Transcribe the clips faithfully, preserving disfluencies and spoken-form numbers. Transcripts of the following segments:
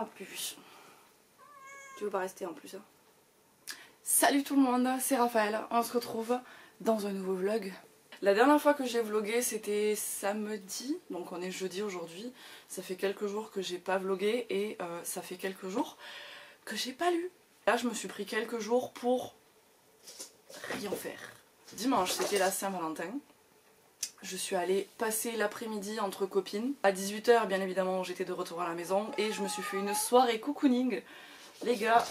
plus. Tu veux pas rester en plus hein. Salut tout le monde, c'est Raphaël, on se retrouve dans un nouveau vlog. La dernière fois que j'ai vlogué c'était samedi, donc on est jeudi aujourd'hui. Ça fait quelques jours que j'ai pas vlogué et euh, ça fait quelques jours que j'ai pas lu. Là je me suis pris quelques jours pour rien faire. Dimanche c'était la Saint-Valentin. Je suis allée passer l'après-midi entre copines. À dix-huit heures bien évidemment j'étais de retour à la maison et je me suis fait une soirée cocooning. Les gars,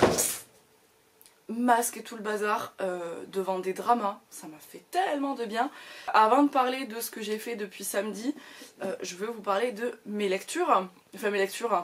masque et tout le bazar euh, devant des dramas, ça m'a fait tellement de bien. Avant de parler de ce que j'ai fait depuis samedi, euh, je veux vous parler de mes lectures. Enfin mes lectures,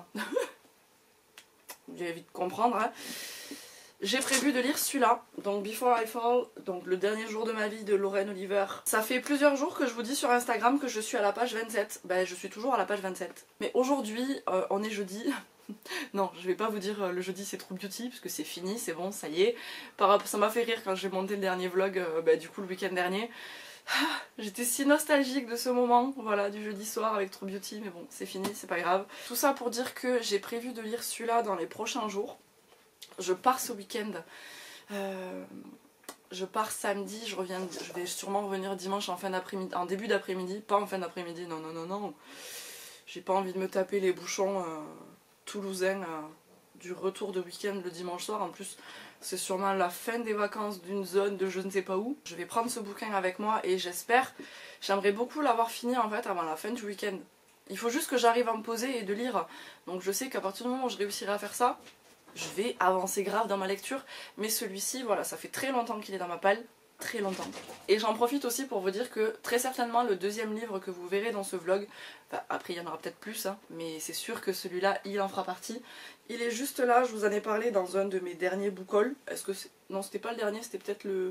vous allez vite comprendre. Hein. J'ai prévu de lire celui-là, donc Before I Fall, donc le dernier jour de ma vie de Lorraine Oliver. Ça fait plusieurs jours que je vous dis sur Instagram que je suis à la page vingt-sept. Ben je suis toujours à la page vingt-sept. Mais aujourd'hui, euh, on est jeudi. Non, je vais pas vous dire euh, le jeudi c'est True Beauty parce que c'est fini, c'est bon, ça y est. Par, ça m'a fait rire quand j'ai monté le dernier vlog, euh, bah, du coup le week-end dernier. Ah, j'étais si nostalgique de ce moment, voilà, du jeudi soir avec True Beauty, mais bon, c'est fini, c'est pas grave. Tout ça pour dire que j'ai prévu de lire celui-là dans les prochains jours. Je pars ce week-end. Euh, je pars samedi, je reviens, je vais sûrement revenir dimanche en fin d'après-midi, en début d'après-midi, pas en fin d'après-midi, non, non, non, non. J'ai pas envie de me taper les bouchons. Euh, toulousain euh, du retour de week-end le dimanche soir. En plus c'est sûrement la fin des vacances d'une zone de je ne sais pas où. Je vais prendre ce bouquin avec moi et j'espère, j'aimerais beaucoup l'avoir fini en fait avant la fin du week-end. Il faut juste que j'arrive à me poser et de lire, donc je sais qu'à partir du moment où je réussirai à faire ça, je vais avancer grave dans ma lecture. Mais celui-ci, voilà, ça fait très longtemps qu'il est dans ma palle, très longtemps. Et j'en profite aussi pour vous dire que très certainement le deuxième livre que vous verrez dans ce vlog, enfin, après il y en aura peut-être plus, hein, mais c'est sûr que celui-là il en fera partie. Il est juste là, je vous en ai parlé dans un de mes derniers book hauls. Est-ce que c'est... Non, c'était pas le dernier, c'était peut-être le...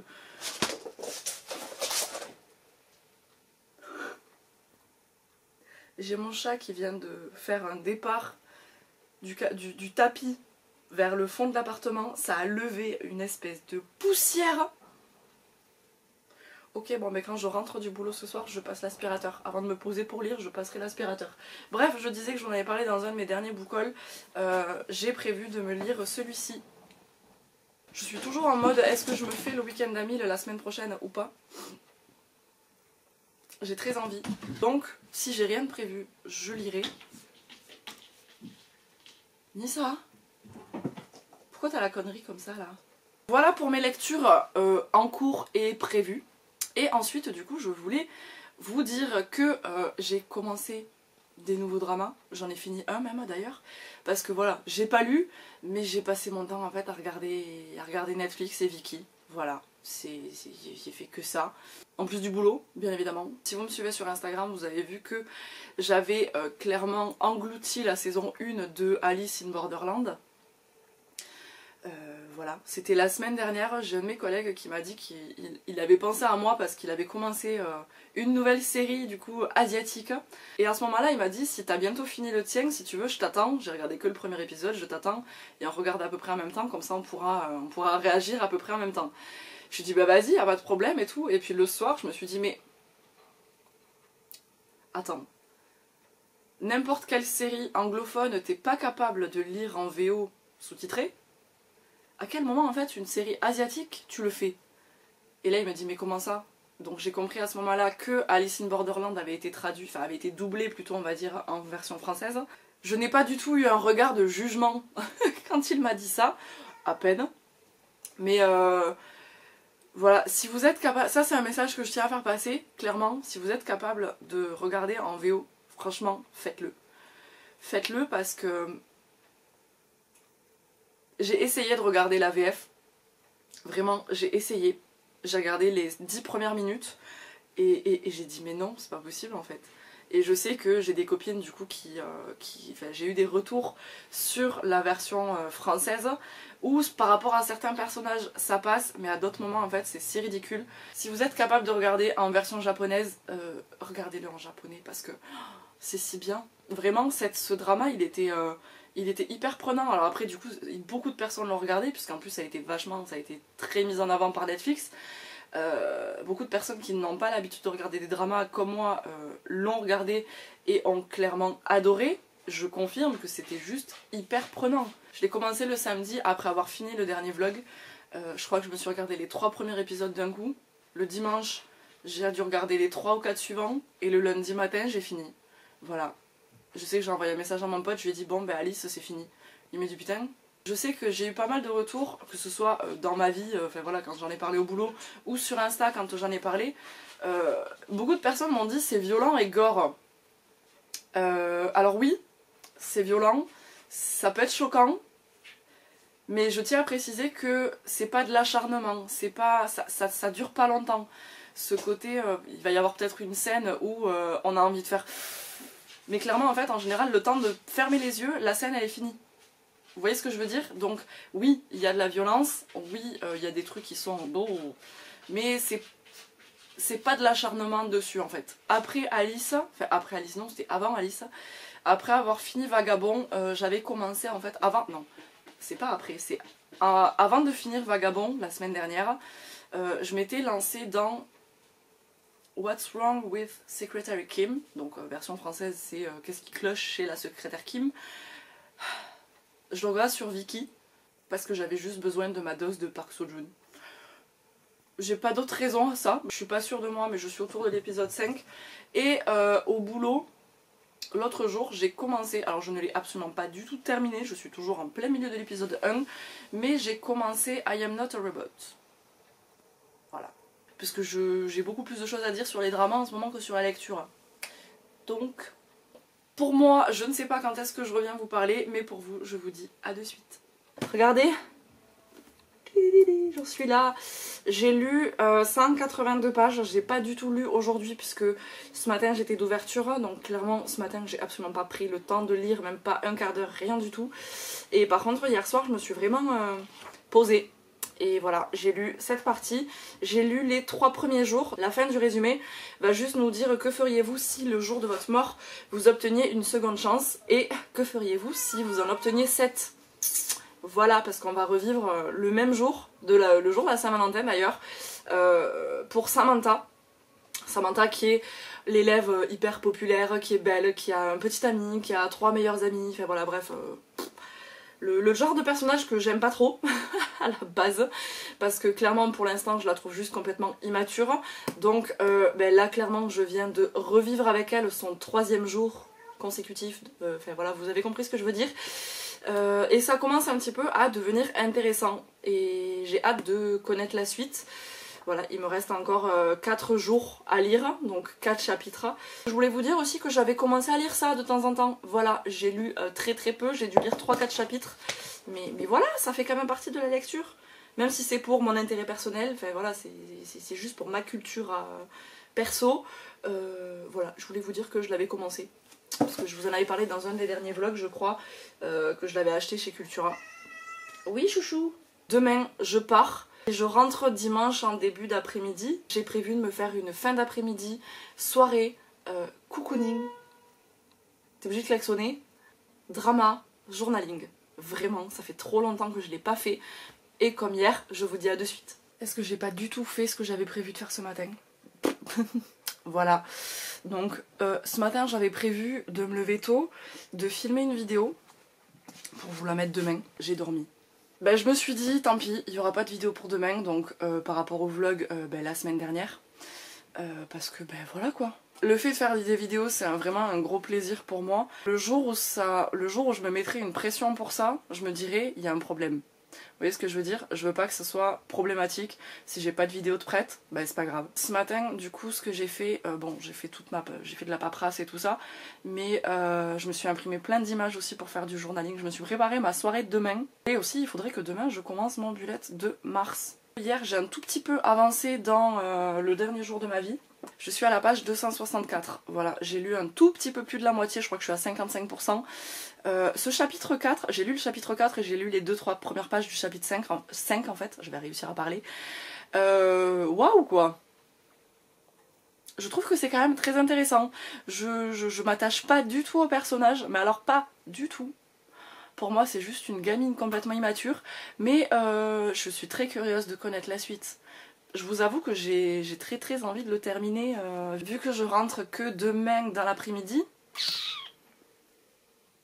J'ai mon chat qui vient de faire un départ du, du, du tapis vers le fond de l'appartement. Ça a levé une espèce de poussière. Ok, bon, mais quand je rentre du boulot ce soir, je passe l'aspirateur. Avant de me poser pour lire, je passerai l'aspirateur. Bref, je disais que j'en avais parlé dans un de mes derniers book hauls. Euh, J'ai prévu de me lire celui-ci. Je suis toujours en mode, est-ce que je me fais le week-end d'Amil la semaine prochaine ou pas? J'ai très envie. Donc, si j'ai rien de prévu, je lirai. Nissa, pourquoi t'as la connerie comme ça, là? Voilà pour mes lectures euh, en cours et prévues. Et ensuite du coup je voulais vous dire que euh, j'ai commencé des nouveaux dramas, j'en ai fini un même d'ailleurs, parce que voilà, j'ai pas lu, mais j'ai passé mon temps en fait à regarder, à regarder Netflix et Viki, voilà, j'ai fait que ça, en plus du boulot bien évidemment. Si vous me suivez sur Instagram vous avez vu que j'avais euh, clairement englouti la saison un de Alice in Borderland. Euh, voilà, c'était la semaine dernière, j'ai un de mes collègues qui m'a dit qu'il il avait pensé à moi parce qu'il avait commencé euh, une nouvelle série du coup asiatique. Et à ce moment là il m'a dit si t'as bientôt fini le tien, si tu veux je t'attends, j'ai regardé que le premier épisode, je t'attends et on regarde à peu près en même temps, comme ça on pourra, euh, on pourra réagir à peu près en même temps. Je lui ai dit bah vas-y, y'a pas de problème et tout, et puis le soir je me suis dit mais... Attends, n'importe quelle série anglophone t'es pas capable de lire en V O sous-titré? À quel moment en fait une série asiatique tu le fais? Et là il m'a dit mais comment ça? Donc j'ai compris à ce moment là que Alice in Borderland avait été traduit, enfin avait été doublé plutôt on va dire en version française. Je n'ai pas du tout eu un regard de jugement quand il m'a dit ça, à peine. Mais euh, voilà, si vous êtes capable, ça c'est un message que je tiens à faire passer, clairement, si vous êtes capable de regarder en V O, franchement faites-le. Faites-le parce que... J'ai essayé de regarder la V F, vraiment j'ai essayé, j'ai regardé les dix premières minutes et, et, et j'ai dit mais non c'est pas possible en fait. Et je sais que j'ai des copines du coup qui, euh, qui enfin, j'ai eu des retours sur la version euh, française où par rapport à certains personnages ça passe mais à d'autres moments en fait c'est si ridicule. Si vous êtes capable de regarder en version japonaise, euh, regardez-le en japonais parce que oh, c'est si bien. Vraiment cette, ce drama il était... Euh, Il était hyper prenant, alors après du coup beaucoup de personnes l'ont regardé puisqu'en plus ça a été vachement, ça a été très mis en avant par Netflix. Euh, beaucoup de personnes qui n'ont pas l'habitude de regarder des dramas comme moi euh, l'ont regardé et ont clairement adoré. je confirme que c'était juste hyper prenant. Je l'ai commencé le samedi après avoir fini le dernier vlog. Euh, je crois que je me suis regardé les trois premiers épisodes d'un coup. Le dimanche, j'ai dû regarder les trois ou quatre suivants. Et le lundi matin, j'ai fini. Voilà. Je sais que j'ai envoyé un message à mon pote, je lui ai dit bon ben Alice, c'est fini. Il m'a dit putain. Je sais que j'ai eu pas mal de retours, que ce soit dans ma vie, enfin voilà, quand j'en ai parlé au boulot, ou sur Insta quand j'en ai parlé. Euh, beaucoup de personnes m'ont dit c'est violent et gore. Euh, alors oui, c'est violent, ça peut être choquant, mais je tiens à préciser que c'est pas de l'acharnement, c'est pas, ça, ça, ça dure pas longtemps. Ce côté, euh, il va y avoir peut-être une scène où euh, on a envie de faire... Mais clairement en fait, en général, le temps de fermer les yeux, la scène elle est finie. Vous voyez ce que je veux dire? Donc oui, il y a de la violence, oui, euh, il y a des trucs qui sont beaux, mais c'est... c'est pas de l'acharnement dessus en fait. Après Alice, enfin après Alice non, c'était avant Alice, après avoir fini Vagabond, euh, j'avais commencé en fait, avant, non, c'est pas après, c'est euh, avant de finir Vagabond, la semaine dernière, euh, je m'étais lancée dans What's Wrong with Secretary Kim, donc euh, version française c'est euh, Qu'est-ce qui cloche chez la secrétaire Kim. Je le regarde sur Viki, parce que j'avais juste besoin de ma dose de Park Seo-joon. J'ai pas d'autre raison à ça, je suis pas sûre de moi mais je suis autour de l'épisode cinq. Et euh, au boulot, l'autre jour j'ai commencé, alors je ne l'ai absolument pas du tout terminé, je suis toujours en plein milieu de l'épisode un, mais j'ai commencé I Am Not a Robot. Voilà. Parce que j'ai beaucoup plus de choses à dire sur les dramas en ce moment que sur la lecture. Donc, pour moi, je ne sais pas quand est-ce que je reviens vous parler, mais pour vous, je vous dis à de suite. Regardez, j'en suis là. J'ai lu euh, cent quatre-vingt-deux pages, j'ai pas du tout lu aujourd'hui puisque ce matin j'étais d'ouverture, donc clairement ce matin j'ai absolument pas pris le temps de lire, même pas un quart d'heure, rien du tout. Et par contre hier soir je me suis vraiment euh, posée. Et voilà, j'ai lu cette partie, j'ai lu les trois premiers jours. La fin du résumé va juste nous dire que feriez-vous si le jour de votre mort vous obteniez une seconde chance et que feriez-vous si vous en obteniez sept. Voilà, parce qu'on va revivre le même jour, de la, le jour de la Saint-Valentin d'ailleurs, euh, pour Samantha. Samantha qui est l'élève hyper populaire, qui est belle, qui a un petit ami, qui a trois meilleurs amis, enfin voilà, bref... Euh, Le, le genre de personnage que j'aime pas trop à la base, parce que clairement pour l'instant je la trouve juste complètement immature. Donc euh, ben là clairement je viens de revivre avec elle son troisième jour consécutif, euh, enfin voilà, vous avez compris ce que je veux dire. Euh, et ça commence un petit peu à devenir intéressant et j'ai hâte de connaître la suite. Voilà, il me reste encore euh, quatre jours à lire, donc quatre chapitres. Je voulais vous dire aussi que j'avais commencé à lire ça de temps en temps. Voilà, j'ai lu euh, très très peu, j'ai dû lire trois quatre chapitres. Mais, mais voilà, ça fait quand même partie de la lecture. Même si c'est pour mon intérêt personnel, enfin voilà, c'est juste pour ma culture euh, perso. Euh, voilà, je voulais vous dire que je l'avais commencé. Parce que je vous en avais parlé dans un des derniers vlogs, je crois, euh, que je l'avais acheté chez Cultura. Oui, chouchou. Demain, je pars. Je rentre dimanche en début d'après-midi. J'ai prévu de me faire une fin d'après-midi, soirée, euh, cocooning. T'es obligé de klaxonner. Drama, journaling. Vraiment, ça fait trop longtemps que je l'ai pas fait. Et comme hier, je vous dis à de suite. Est-ce que j'ai pas du tout fait ce que j'avais prévu de faire ce matin? Voilà. Donc, euh, ce matin, j'avais prévu de me lever tôt, de filmer une vidéo pour vous la mettre demain. J'ai dormi. Ben, je me suis dit, tant pis, il n'y aura pas de vidéo pour demain, donc euh, par rapport au vlog euh, ben, la semaine dernière. Euh, parce que, ben voilà quoi. Le fait de faire des vidéos, c'est un, vraiment un gros plaisir pour moi. Le jour, où ça, le jour où je me mettrai une pression pour ça, je me dirais, il y a un problème. Vous voyez ce que je veux dire? Je veux pas que ce soit problématique. Si j'ai pas de vidéo de prête, bah c'est pas grave. Ce matin, du coup, ce que j'ai fait, euh, bon, j'ai fait toute ma, j'ai fait de la paperasse et tout ça, mais euh, je me suis imprimé plein d'images aussi pour faire du journaling. Je me suis préparé ma soirée de demain. Et aussi, il faudrait que demain, je commence mon bullet de mars. Hier, j'ai un tout petit peu avancé dans euh, le dernier jour de ma vie. Je suis à la page deux cent soixante-quatre. Voilà, j'ai lu un tout petit peu plus de la moitié, je crois que je suis à cinquante-cinq pour cent. Euh, ce chapitre quatre, j'ai lu le chapitre quatre et j'ai lu les deux trois premières pages du chapitre cinq, cinq en fait, je vais réussir à parler. Euh, waouh quoi! Je trouve que c'est quand même très intéressant. Je, je, je m'attache pas du tout au personnage, mais alors pas du tout. Pour moi c'est juste une gamine complètement immature, mais euh, je suis très curieuse de connaître la suite. Je vous avoue que j'ai très très envie de le terminer, euh, vu que je rentre que demain dans l'après-midi.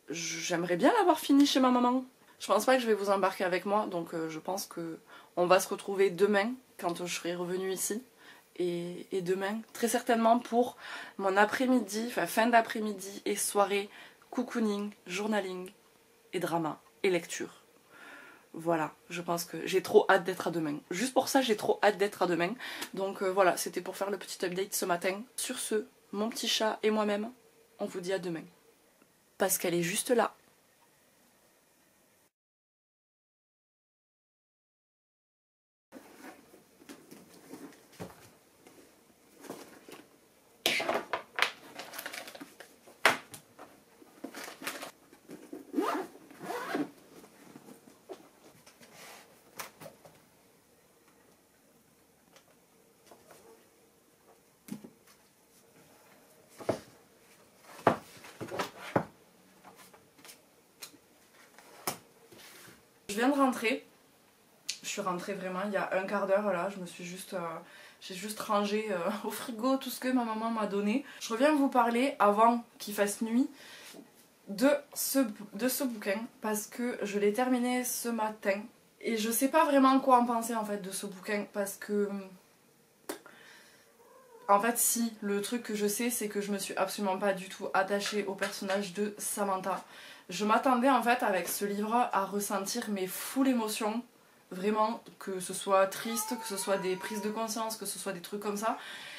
j'aimerais bien l'avoir fini chez ma maman. Je pense pas que je vais vous embarquer avec moi, donc euh, je pense que on va se retrouver demain quand je serai revenue ici. Et, et demain, très certainement pour mon après-midi, enfin fin d'après-midi et soirée cocooning, journaling et drama et lecture. Voilà, je pense que j'ai trop hâte d'être à demain. Juste pour ça, j'ai trop hâte d'être à demain. Donc euh, voilà, c'était pour faire le petit update ce matin. Sur ce, mon petit chat et moi-même, on vous dit à demain. Parce qu'elle est juste là. Je viens de rentrer, je suis rentrée vraiment il y a un quart d'heure là, je me suis juste, euh, j'ai juste rangé euh, au frigo tout ce que ma maman m'a donné. Je reviens vous parler avant qu'il fasse nuit de ce, de ce bouquin parce que je l'ai terminé ce matin et je sais pas vraiment quoi en penser en fait de ce bouquin parce que... En fait si, le truc que je sais c'est que je me suis absolument pas du tout attachée au personnage de Samantha. Je m'attendais en fait avec ce livre à ressentir mes full émotions, vraiment, que ce soit triste, que ce soit des prises de conscience, que ce soit des trucs comme ça.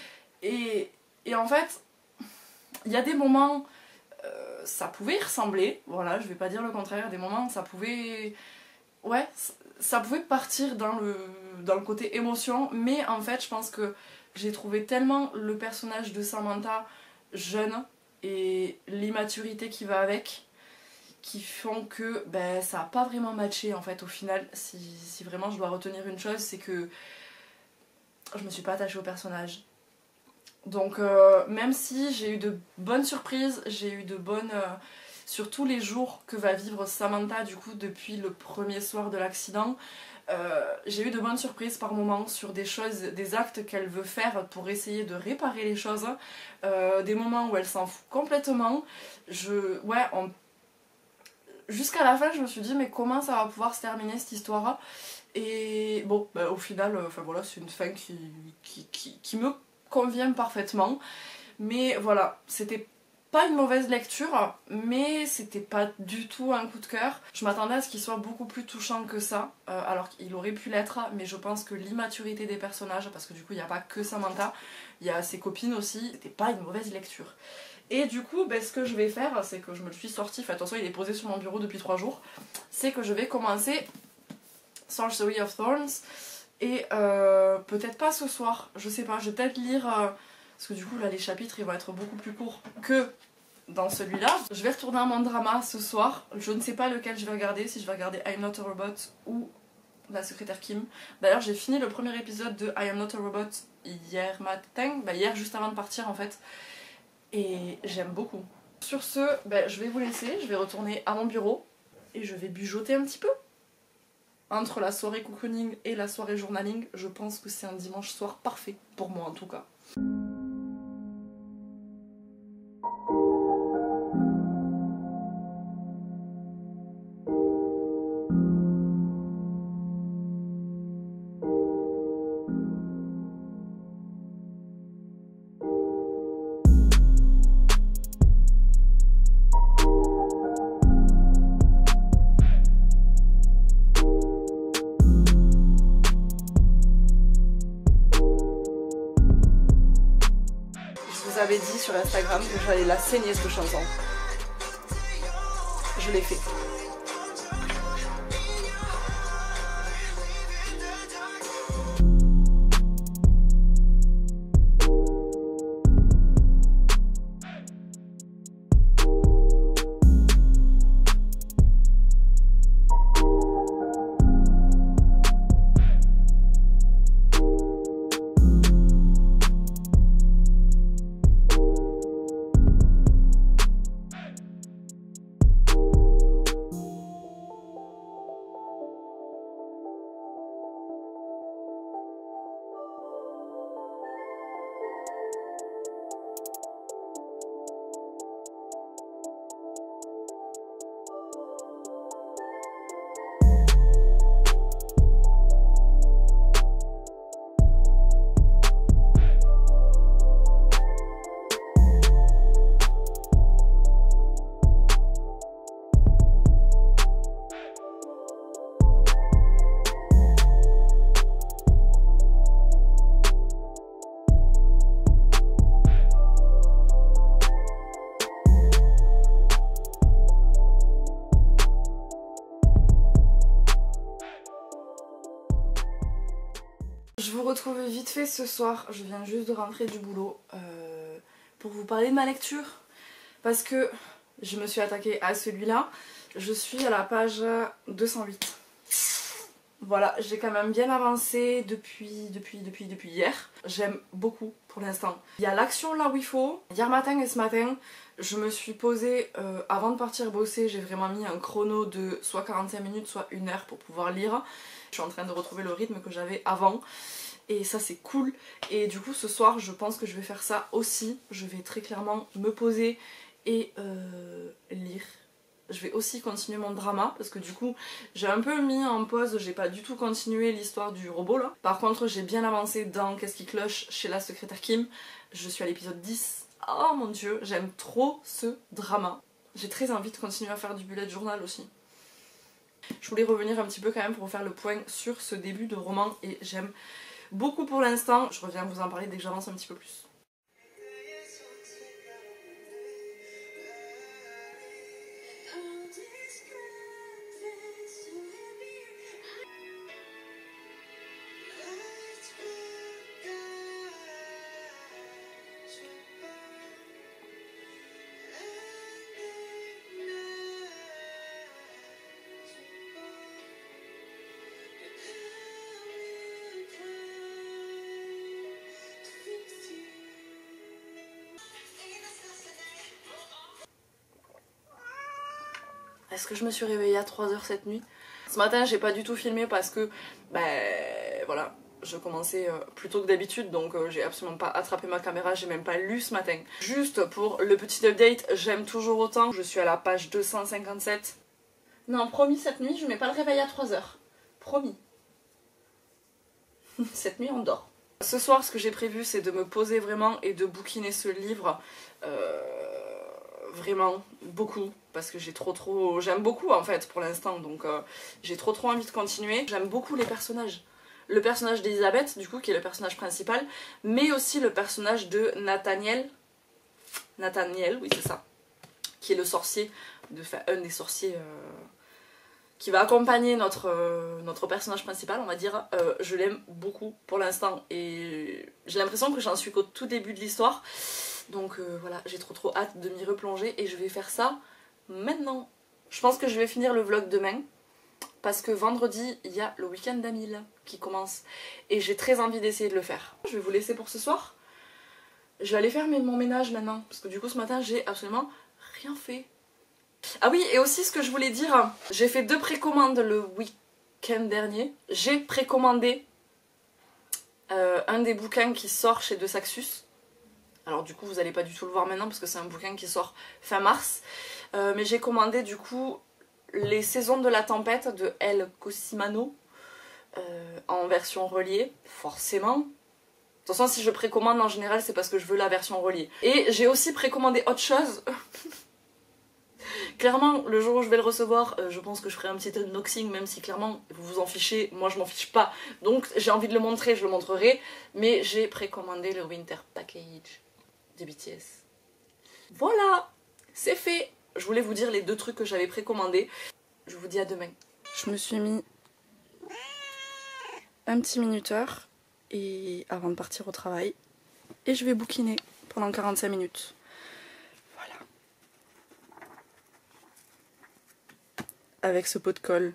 Et, et en fait, il y a des moments, euh, ça pouvait y ressembler, voilà, je vais pas dire le contraire, des moments ça pouvait... Ouais, ça pouvait partir dans le, dans le côté émotion, mais en fait je pense que j'ai trouvé tellement le personnage de Samantha jeune et l'immaturité qui va avec, qui font que ben, ça n'a pas vraiment matché en fait au final. Si, si vraiment je dois retenir une chose, c'est que je me suis pas attachée au personnage. Donc euh, même si j'ai eu de bonnes surprises, j'ai eu de bonnes... Euh, sur tous les jours que va vivre Samantha du coup depuis le premier soir de l'accident, euh, j'ai eu de bonnes surprises par moments sur des choses, des actes qu'elle veut faire pour essayer de réparer les choses, euh, des moments où elle s'en fout complètement. Je... Ouais, on... Jusqu'à la fin, je me suis dit, mais comment ça va pouvoir se terminer cette histoire? Et bon, bah, au final, euh, enfin, voilà, c'est une fin qui, qui, qui, qui me convient parfaitement. Mais voilà, c'était pas une mauvaise lecture, mais c'était pas du tout un coup de cœur. Je m'attendais à ce qu'il soit beaucoup plus touchant que ça, euh, alors qu'il aurait pu l'être, mais je pense que l'immaturité des personnages, parce que du coup, il n'y a pas que Samantha, il y a ses copines aussi, c'était pas une mauvaise lecture. Et du coup, ben, ce que je vais faire, c'est que je me le suis sorti, enfin attention il est posé sur mon bureau depuis trois jours, c'est que je vais commencer Sorcery of Thorns, et euh, peut-être pas ce soir, je sais pas, je vais peut-être lire, euh, parce que du coup là les chapitres ils vont être beaucoup plus courts que dans celui-là. Je vais retourner à mon drama ce soir, je ne sais pas lequel je vais regarder, si je vais regarder I Am Not a Robot ou La Secrétaire Kim. D'ailleurs j'ai fini le premier épisode de I Am Not a Robot hier matin, bah, hier juste avant de partir en fait. Et j'aime beaucoup. Sur ce, ben, je vais vous laisser, je vais retourner à mon bureau et je vais bujoter un petit peu. Entre la soirée cocooning et la soirée journaling, je pense que c'est un dimanche soir parfait, pour moi en tout cas. J'avais dit sur Instagram que j'allais la saigner cette chanson. Je l'ai fait. Je vous retrouve vite fait ce soir, je viens juste de rentrer du boulot euh, pour vous parler de ma lecture. Parce que je me suis attaquée à celui-là, je suis à la page deux cent huit. Voilà, j'ai quand même bien avancé depuis, depuis, depuis, depuis hier. J'aime beaucoup pour l'instant. Il y a l'action là où il faut. Hier matin et ce matin, je me suis posée, euh, avant de partir bosser, j'ai vraiment mis un chrono de soit quarante-cinq minutes, soit une heure pour pouvoir lire. Je suis en train de retrouver le rythme que j'avais avant. Et ça c'est cool. Et du coup ce soir, je pense que je vais faire ça aussi. Je vais très clairement me poser et euh, lire. Je vais aussi continuer mon drama parce que du coup j'ai un peu mis en pause, j'ai pas du tout continué l'histoire du robot là. Par contre j'ai bien avancé dans Qu'est-ce qui cloche chez la secrétaire Kim. Je suis à l'épisode dix. Oh mon dieu, j'aime trop ce drama. J'ai très envie de continuer à faire du bullet journal aussi. Je voulais revenir un petit peu quand même pour faire le point sur ce début de roman et j'aime beaucoup pour l'instant. Je reviens vous en parler dès que j'avance un petit peu plus. Est-ce que je me suis réveillée à trois heures cette nuit? Ce matin j'ai pas du tout filmé parce que ben voilà, je commençais euh, plus tôt que d'habitude, donc euh, j'ai absolument pas attrapé ma caméra, j'ai même pas lu ce matin. Juste pour le petit update, j'aime toujours autant, je suis à la page deux cent cinquante-sept. Non, promis, cette nuit je mets pas le réveil à trois heures. Promis. Cette nuit on dort. Ce soir ce que j'ai prévu c'est de me poser vraiment et de bouquiner ce livre. Euh... Vraiment beaucoup parce que j'ai trop trop j'aime beaucoup en fait pour l'instant, donc euh, j'ai trop trop envie de continuer. J'aime beaucoup les personnages, le personnage d'Elisabeth du coup qui est le personnage principal, mais aussi le personnage de Nathaniel Nathaniel oui c'est ça, qui est le sorcier de, enfin, un des sorciers euh, qui va accompagner notre, euh, notre personnage principal on va dire. euh, je l'aime beaucoup pour l'instant et j'ai l'impression que j'en suis qu'au tout début de l'histoire. Donc euh, voilà, j'ai trop trop hâte de m'y replonger et je vais faire ça maintenant. Je pense que je vais finir le vlog demain parce que vendredi, il y a le week-end d'Amil qui commence et j'ai très envie d'essayer de le faire. Je vais vous laisser pour ce soir. Je vais aller faire mon ménage maintenant parce que du coup ce matin, j'ai absolument rien fait. Ah oui, et aussi ce que je voulais dire, j'ai fait deux précommandes le week-end dernier. J'ai précommandé euh, un des bouquins qui sort chez De Saxus. Alors du coup vous n'allez pas du tout le voir maintenant parce que c'est un bouquin qui sort fin mars. Euh, mais j'ai commandé du coup Les Saisons de la Tempête de El Cosimano euh, en version reliée, forcément. De toute façon si je précommande en général c'est parce que je veux la version reliée. Et j'ai aussi précommandé autre chose. Clairement le jour où je vais le recevoir euh, je pense que je ferai un petit unboxing, même si clairement vous vous en fichez, moi je m'en fiche pas. Donc j'ai envie de le montrer, je le montrerai. Mais j'ai précommandé le Winter Package de B T S. Voilà, c'est fait. Je voulais vous dire les deux trucs que j'avais précommandés. Je vous dis à demain. Je me suis mis un petit minuteur et avant de partir au travail et je vais bouquiner pendant quarante-cinq minutes. Voilà. Avec ce pot de colle.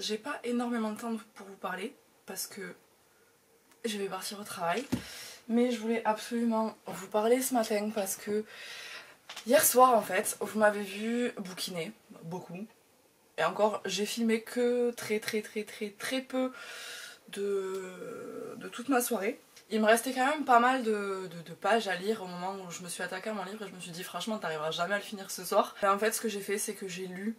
j'ai pas énormément de temps pour vous parler parce que je vais partir au travail. Mais je voulais absolument vous parler ce matin parce que hier soir en fait, vous m'avez vu bouquiner, beaucoup. Et encore, j'ai filmé que très très très très très peu de, de toute ma soirée. Il me restait quand même pas mal de, de, de pages à lire au moment où je me suis attaquée à mon livre et je me suis dit franchement t'arriveras jamais à le finir ce soir. Et en fait ce que j'ai fait c'est que j'ai lu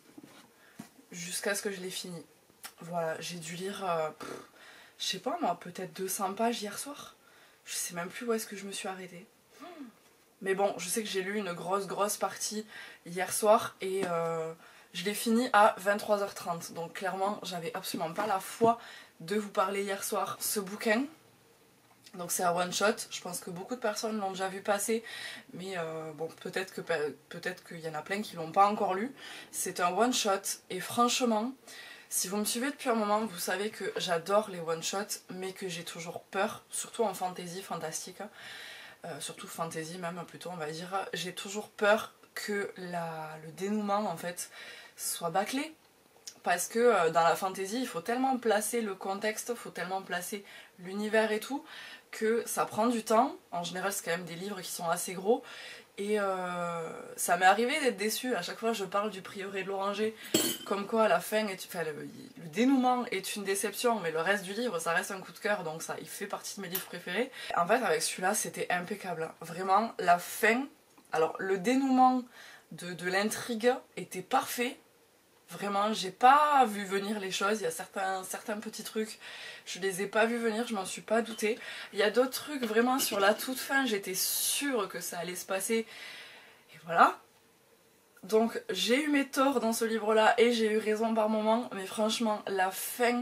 jusqu'à ce que je l'ai fini. Voilà, j'ai dû lire, euh, pff, je sais pas moi, peut-être deux cents pages hier soir. Je sais même plus où est-ce que je me suis arrêtée. Mais bon, je sais que j'ai lu une grosse grosse partie hier soir et euh, je l'ai fini à vingt-trois heures trente. Donc clairement, j'avais absolument pas la foi de vous parler hier soir ce bouquin. Donc c'est un one shot, je pense que beaucoup de personnes l'ont déjà vu passer, mais euh, bon, peut-être que peut-être qu'il y en a plein qui l'ont pas encore lu. C'est un one shot et franchement, si vous me suivez depuis un moment, vous savez que j'adore les one shots, mais que j'ai toujours peur, surtout en fantasy, fantastique, euh, surtout fantasy même plutôt on va dire, j'ai toujours peur que la, le dénouement en fait soit bâclé. Parce que euh, dans la fantasy, il faut tellement placer le contexte, il faut tellement placer l'univers et tout, que ça prend du temps. En général, c'est quand même des livres qui sont assez gros. Et euh, ça m'est arrivé d'être déçue. À chaque fois, je parle du Prieuré de l'Oranger, comme quoi la fin, est, enfin, le, le dénouement est une déception, mais le reste du livre, ça reste un coup de cœur, donc ça, il fait partie de mes livres préférés. En fait, avec celui-là, c'était impeccable. Vraiment, la fin, alors le dénouement de, de l'intrigue était parfait. Vraiment, j'ai pas vu venir les choses, il y a certains, certains petits trucs, je les ai pas vus venir, je m'en suis pas doutée. Il y a d'autres trucs, vraiment sur la toute fin, j'étais sûre que ça allait se passer, et voilà. Donc j'ai eu mes torts dans ce livre-là, et j'ai eu raison par moments, mais franchement, la fin...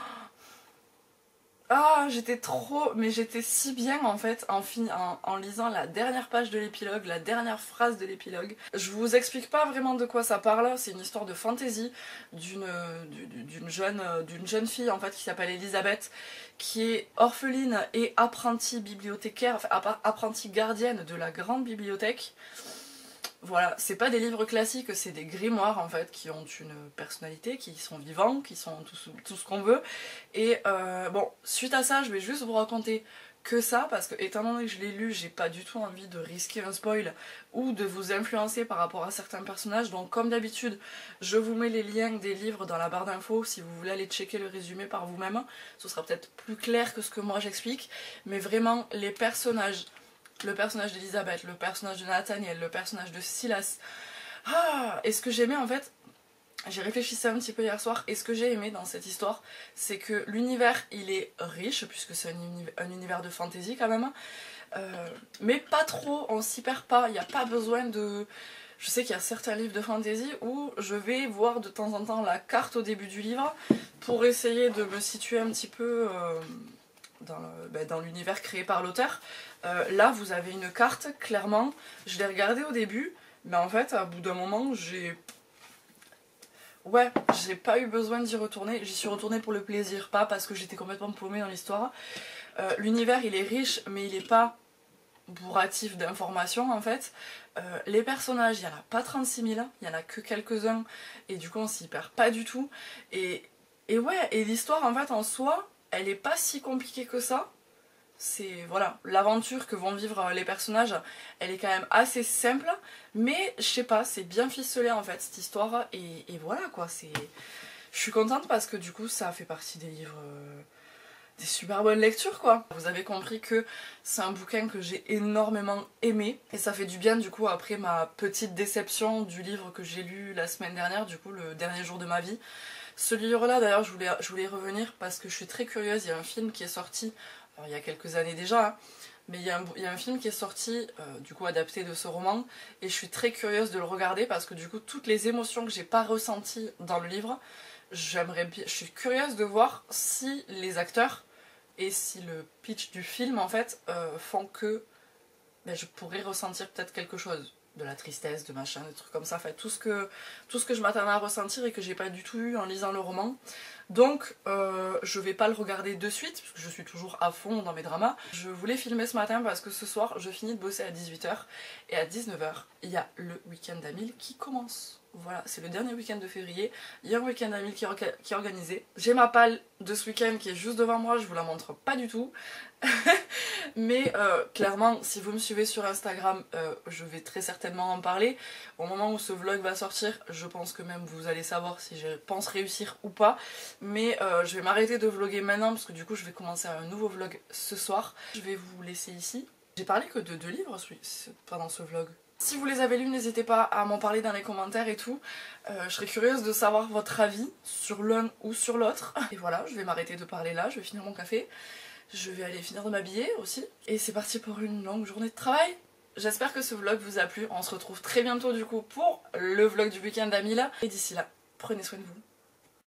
Ah, j'étais trop... Mais j'étais si bien en fait en, fin... en, en lisant la dernière page de l'épilogue, la dernière phrase de l'épilogue. Je vous explique pas vraiment de quoi ça parle, c'est une histoire de fantasy d'une d'une jeune, d'une jeune fille en fait qui s'appelle Elisabeth, qui est orpheline et apprentie bibliothécaire, enfin apprentie gardienne de la grande bibliothèque. Voilà, c'est pas des livres classiques, c'est des grimoires en fait qui ont une personnalité, qui sont vivants, qui sont tout, tout ce qu'on veut. Et euh, bon, suite à ça, je vais juste vous raconter que ça, parce que étant donné que je l'ai lu, j'ai pas du tout envie de risquer un spoil ou de vous influencer par rapport à certains personnages. Donc comme d'habitude, je vous mets les liens des livres dans la barre d'infos si vous voulez aller checker le résumé par vous-même. Ce sera peut-être plus clair que ce que moi j'explique, mais vraiment les personnages... Le personnage d'Elisabeth, le personnage de Nathaniel, le personnage de Silas. Ah, et ce que j'aimais en fait, j'ai réfléchi ça un petit peu hier soir, et ce que j'ai aimé dans cette histoire, c'est que l'univers il est riche, puisque c'est un, uni un univers de fantasy quand même, euh, mais pas trop, on s'y perd pas, il n'y a pas besoin de... Je sais qu'il y a certains livres de fantasy où je vais voir de temps en temps la carte au début du livre pour essayer de me situer un petit peu... Euh, dans le, ben, dans l'univers créé par l'auteur. Euh, là vous avez une carte, clairement, je l'ai regardée au début, mais en fait à bout d'un moment j'ai... Ouais, j'ai pas eu besoin d'y retourner, j'y suis retournée pour le plaisir, pas parce que j'étais complètement paumée dans l'histoire. Euh, l'univers il est riche, mais il est pas bourratif d'informations en fait. Euh, les personnages, il y en a pas trente-six mille, il y en a que quelques-uns, et du coup on s'y perd pas du tout. Et, et ouais, et l'histoire en fait en soi, elle est pas si compliquée que ça. C'est, voilà, l'aventure que vont vivre les personnages, elle est quand même assez simple, mais je sais pas, c'est bien ficelé en fait cette histoire, et, et voilà quoi, c'est... Je suis contente parce que du coup ça fait partie des livres... Euh, des super bonnes lectures quoi. Vous avez compris que c'est un bouquin que j'ai énormément aimé, et ça fait du bien du coup après ma petite déception du livre que j'ai lu la semaine dernière, du coup le dernier jour de ma vie. Ce livre-là, d'ailleurs, je voulais, je voulais y revenir parce que je suis très curieuse. Il y a un film qui est sorti, alors il y a quelques années déjà, hein, mais il y, a un, il y a un film qui est sorti, euh, du coup adapté de ce roman, et je suis très curieuse de le regarder parce que du coup, toutes les émotions que j'ai pas ressenties dans le livre, j'aimerais bien, je suis curieuse de voir si les acteurs et si le pitch du film, en fait, euh, font que ben, je pourrais ressentir peut-être quelque chose. De la tristesse, de machin, des trucs comme ça, enfin, tout ce que, tout ce que je m'attendais à ressentir et que j'ai pas du tout eu en lisant le roman. Donc euh, je vais pas le regarder de suite, parce que je suis toujours à fond dans mes dramas. Je voulais filmer ce matin parce que ce soir je finis de bosser à dix-huit heures, et à dix-neuf heures il y a le week-end d'Amil qui commence. Voilà, c'est le dernier week-end de février. Il y a un week-end à Mille qui, qui est organisé. J'ai ma palle de ce week-end qui est juste devant moi, je vous la montre pas du tout. Mais euh, clairement, si vous me suivez sur Instagram, euh, je vais très certainement en parler. Au moment où ce vlog va sortir, je pense que même vous allez savoir si je pense réussir ou pas. Mais euh, je vais m'arrêter de vlogger maintenant parce que du coup je vais commencer un nouveau vlog ce soir. Je vais vous laisser ici. J'ai parlé que de deux livres pendant ce vlog. Si vous les avez lus, n'hésitez pas à m'en parler dans les commentaires et tout. Euh, je serais curieuse de savoir votre avis sur l'un ou sur l'autre. Et voilà, je vais m'arrêter de parler là, je vais finir mon café. Je vais aller finir de m'habiller aussi. Et c'est parti pour une longue journée de travail. J'espère que ce vlog vous a plu. On se retrouve très bientôt du coup pour le vlog du week-end d'Amila. Et d'ici là, prenez soin de vous.